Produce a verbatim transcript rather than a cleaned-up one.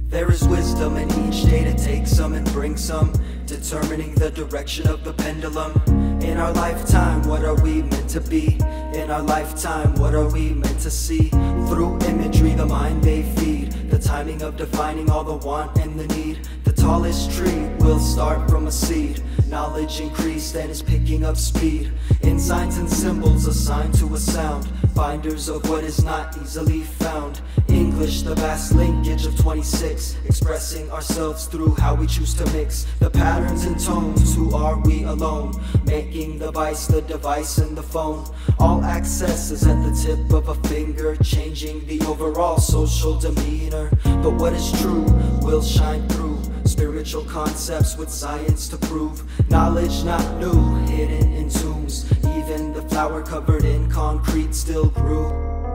There is wisdom in each day to take some and bring some, determining the direction of the pendulum. In our lifetime, what are we meant to be? In our lifetime, what are we meant to see? Through imagery, the mind they feed, the timing of defining all the want and the need. The tallest tree will start from a seed. Knowledge increased and is picking up speed. In signs and symbols assigned to a sound, finders of what is not easily found. English, the vast linkage of twenty-six, expressing ourselves through how we choose to mix the patterns and tones. Who are we alone? Making the vice the device and the phone. All access is at the tip of a finger, changing the overall social demeanor. But what is true will shine through spiritual concepts with science to prove. Knowledge not new, hidden in tombs. Even the flower covered in concrete still grew.